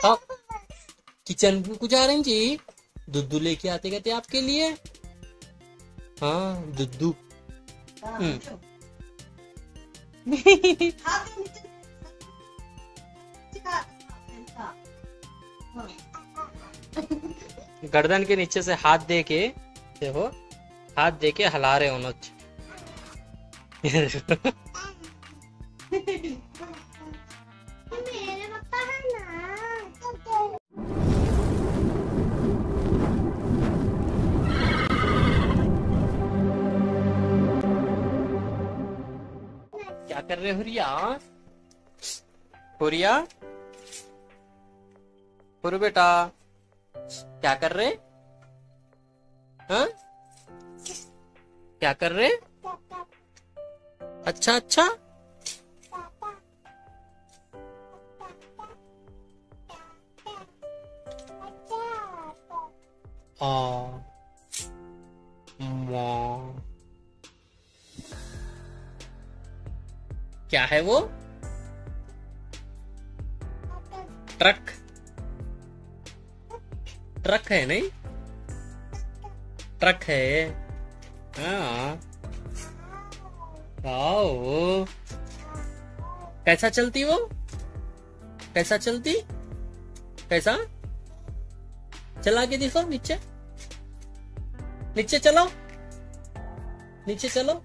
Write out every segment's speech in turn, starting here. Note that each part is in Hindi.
हाँ, किचन को जा रही जी, दुद्धू लेके आते कहते आपके लिए। हाँ दुद्धू। गर्दन के नीचे से हाथ दे के देखो, हाथ दे के हिला रहे हो नच। क्या कर रहे हो हुरिया? हुरिया, हुरु बेटा, क्या कर रहे? हाँ, क्या कर रहे? अच्छा अच्छा, माँ, क्या है वो? ट्रक, ट्रक है नहीं? ट्रक है। हाँ, आओ। कैसा चलती वो? कैसा चलती? कैसा? चला के देखो नीचे, नीचे चलो, नीचे चलो।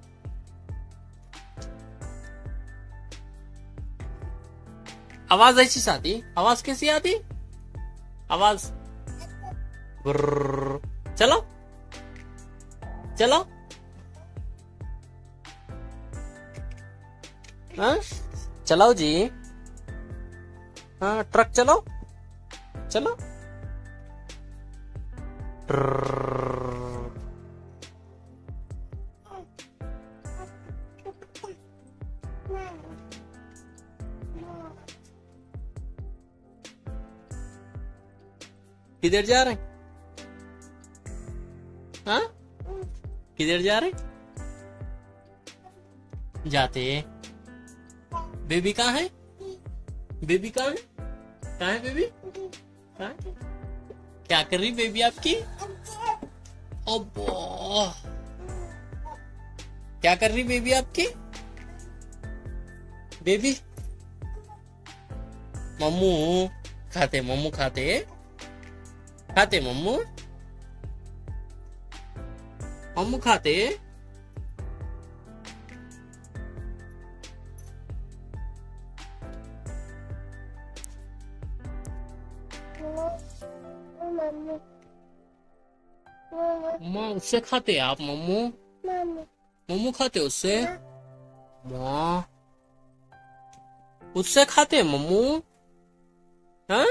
आवाज ऐसी आती? आवाज कैसी आती? आवाज बुर्र। चलो चलो। हाँ चलाओ जी। हाँ ट्रक चलो, चलो। किधर जा रहे? हाँ किधर जा रहे? जाते। बेबी कहाँ है? बेबी कहाँ है? कहाँ है बेबी? कहाँ है? क्या कर रही बेबी आपकी? अब्बा, क्या कर रही बेबी आपकी? बेबी मम्मू खाते, मम्मू खाते, खाते मम्मू, मम्मू खाते। माँ उससे खाते आप मम्मू? मम्मू खाते उससे? माँ उससे खाते मम्मू? हाँ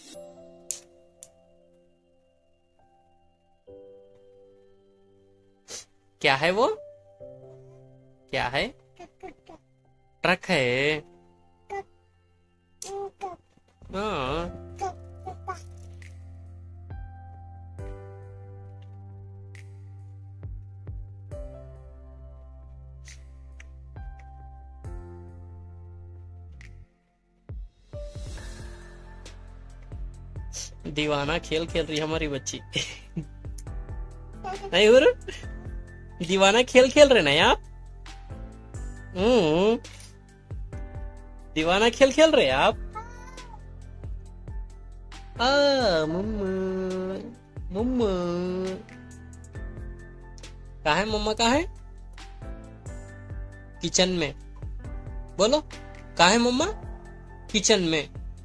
क्या है वो? क्या है? ट्रक है। हाँ दीवाना खेल खेल रही हमारी बच्ची। नहीं हो रहा? दीवाना खेल खेल रहे ना आप? दीवाना खेल खेल रहे आप? मम्मा, मम्मा कहाँ है? मम्मा कहाँ है? किचन में। बोलो कहाँ है मम्मा? किचन में,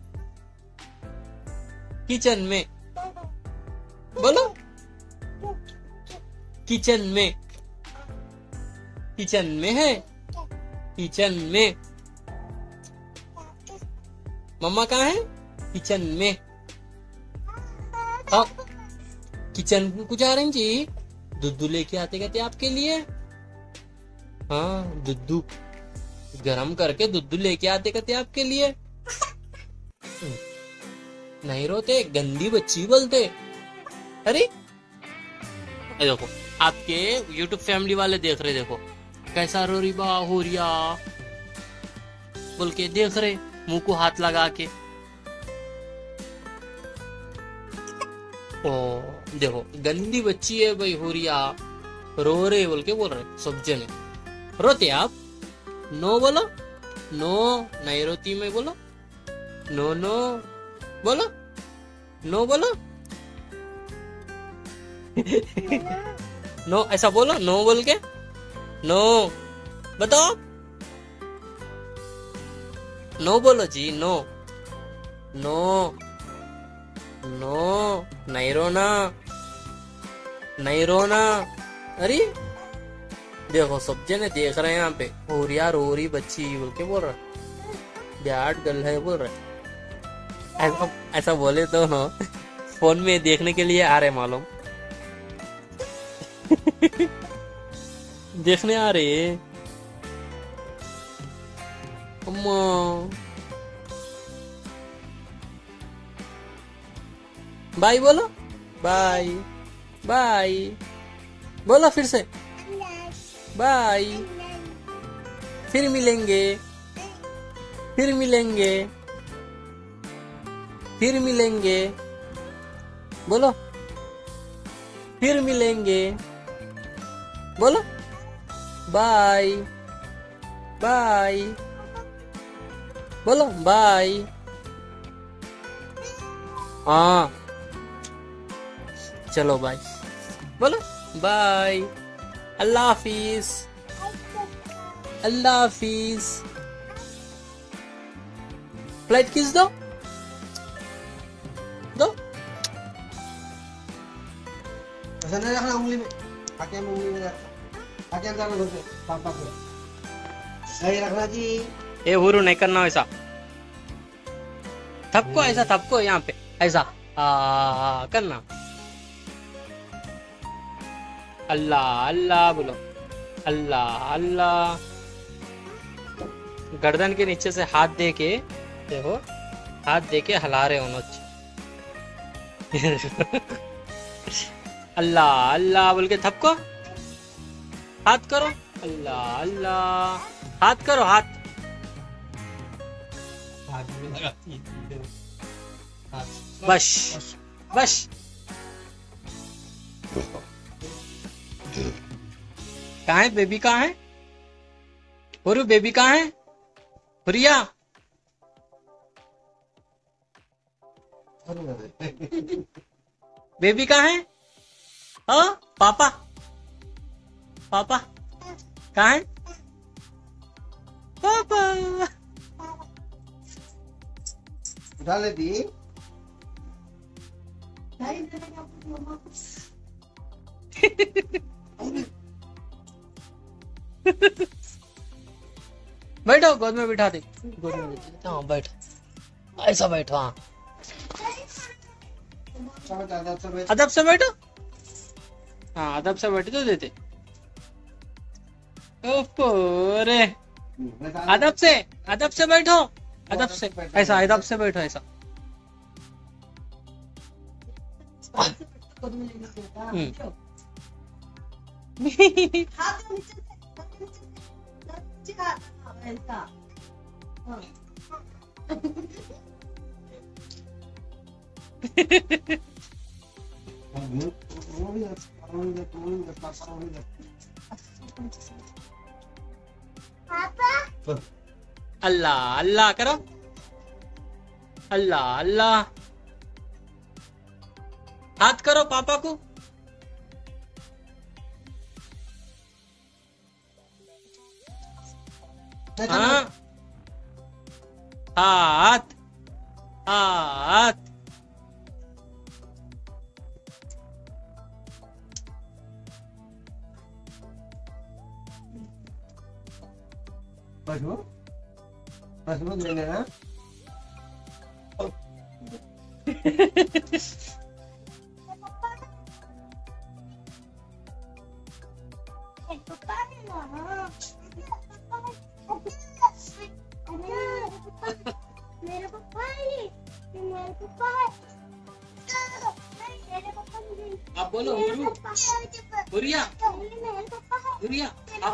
किचन में। बोलो किचन में, किचन में है, किचन में। मम्मा कहाँ है? किचन में। हाँ, किचन को जा रही जी, दुद्धू लेके आते कहते आपके लिए। हाँ दुद्धू गरम करके दुद्धू लेके आते कहते आपके लिए। नहीं रोते, गंदी बच्ची बोलते। अरे देखो आपके YouTube फैमिली वाले देख रहे, देखो कैसा रो रही बा हो रिया बोल के देख रहे, मुंह को हाथ लगा के। ओ देखो गंदी बच्ची है भाई हुरिया, रो रहे बोल के बोल रहे सब जने। रोते आप? नो बोलो, नो नहीं रोती मैं बोलो, नो नो बोलो, नो बोलो। नो ऐसा बोलो, नो बोल के, नो बताओ, नो बोलो जी, नो नो नो नहीं रोना, नहीं रोना। अरे देखो सब जने देख रहे हैं यहाँ पे, और यार रो रही बच्ची बोल के बोल रहा, ब्याट गल है बोल रहा। ऐसा बोले तो ना फोन में देखने के लिए आ रहे मालूम। देखने आ रहे अम्मा। बाय बोलो, बाय बाय बोलो फिर से, बाय, फिर मिलेंगे, फिर मिलेंगे, फिर मिलेंगे बोलो, फिर मिलेंगे बोलो, बाय बाय बोलो, बाय। हाँ चलो बाय बोलो, बाय, अल्लाह हाफिज, अल्लाह हाफिज। फ्लाइट किस दो, दो ऐसा नहीं रखना उंगली में, आके उंगली में रखना, आके अंदर में घुसे पापा को नहीं रखना जी। ए हुरू नहीं करना ऐसा, थपको ऐसा, थपको यहाँ पे ऐसा करना। अल्लाह अल्लाह बोलो, अल्लाह अल्लाह। गर्दन के नीचे से हाथ दे के देखो, हाथ दे के हिला रहे हो नोच। अल्लाह अल्लाह बोल के थपको, हाथ करो, अल्लाह अल्लाह, हाथ करो, हाथ बस बस। कहाँ है बेबी, कहाँ है हुरू, बेबी कहाँ है हुरिया? बेबी कहाँ है? हाँ पापा, पापा कहाँ है? पापा उठा लेती। बैठो, गोद में बिठा दे, गोद में बिठा दे। हाँ बैठ, ऐसा बैठो, हाँ अदब से बैठो, हाँ अदब से बैठे तो देते। ओफो रे, अदब से, अदब से बैठो, अदब से ऐसा, अदब से बैठो ऐसा। अल्लाह अल्लाह करो, अल्लाह अल्लाह, हाथ करो पापा को, हाँ हाथ, हाथ बस वो ले लेना। मेरे पापा है, मेरे पापा है, आप बोलो हुरू, हुरिया, मेरे पापा है, हुरिया,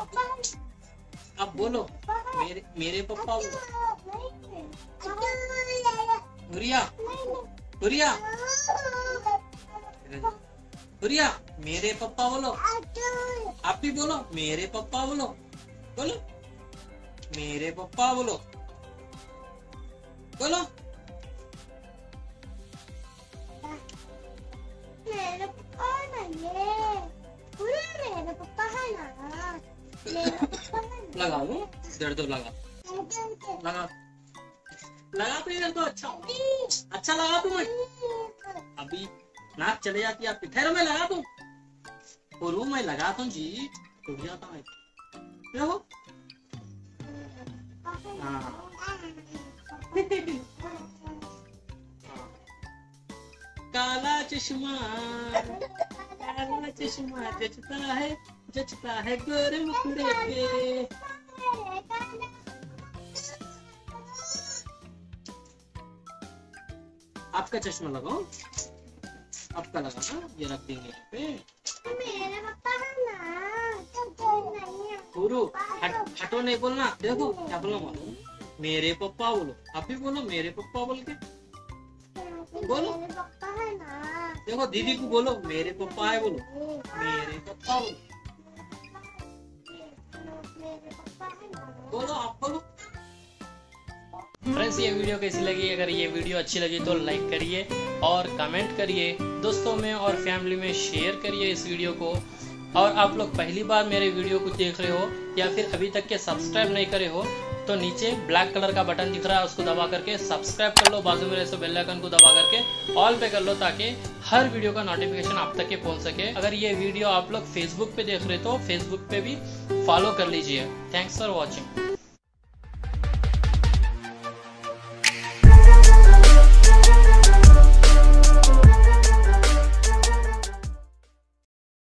आप बोलो मेरे मेरे पापा बोलो, हुरिया, हुरिया गुड़िया मेरे पप्पा बोलो, आप भी बोलो मेरे पप्पा बोलो, बोलो मेरे पप्पा बोलो, बोलो मेरे पप्पा नहीं है, मेरे पप्पा है ना, मेरे पप्पा है ना। लगा लो, इधर तो लगा लगा लगा तो इधर तो अच्छा लगा तुम्हें। अभी नाक चले जाती है आपकी, ठहरो मैं लगा दूं, और मैं लगा दूं जी, टूट जाता है देखो। हाँ काला चश्मा, काला चश्मा जचता है गोरे मुखड़े पे। आपका चश्मा लगाओ, आपका लगाना, ये रख देंगे यहाँ पे। मेरे पप्पा है ना, तो नहीं है। गुरु हटो नहीं बोलना, देखो क्या बोलो, मालूम मेरे पप्पा बोलो, आप भी बोलो मेरे पप्पा बोल के बोलो। मेरे पप्पा है ना, देखो दीदी को बोलो मेरे पप्पा है बोलो, मेरे पप्पा बोलो, मेरे पप्पा है ना। बोलो आप बोलो। फ्रेंड्स ये वीडियो कैसी लगी? अगर ये वीडियो अच्छी लगी तो लाइक करिए और कमेंट करिए, दोस्तों में और फैमिली में शेयर करिए इस वीडियो को। और आप लोग पहली बार मेरे वीडियो को देख रहे हो या फिर अभी तक के सब्सक्राइब नहीं करे हो तो नीचे ब्लैक कलर का बटन दिख रहा है, उसको दबा करके सब्सक्राइब कर लो, बाजू में ऐसे बेल आइकन को दबा करके ऑल पे कर लो, ताकि हर वीडियो का नोटिफिकेशन आप तक के पहुंच सके। अगर ये वीडियो आप लोग फेसबुक पे देख रहे हो तो फेसबुक पे भी फॉलो कर लीजिए। Thanks for watching.